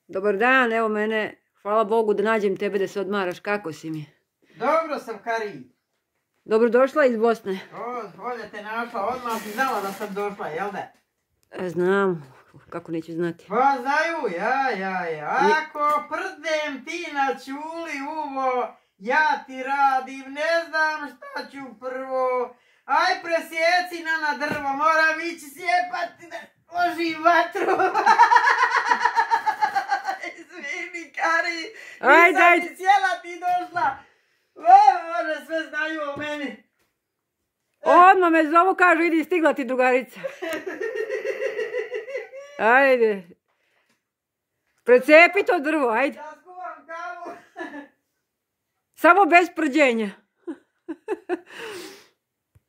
Dobar dan, evo mene, hvala Bogu da nađem tebe da se odmaraš, kako si mi? Dobro sam, Kari. Dobrodošla iz Bosne. Ovdje te našla, odmah si znala da sam došla, jel da? Znam, kako neću znati. Pa znaju, ako prdem ti na čuli uvo, ja ti radim, ne znam šta ću prvo. Aj presjeci na drvo, moram ići sjepati da ložim vatru. Izvini, Kari, nisam ti sjela ti došla. Može, sve znaju o meni. Odmah me zovu, kažu, idi, stigla ti drugarica. Ajde. Precepi to drvo, ajde. Da skuvam kavu. Samo bez prđenja.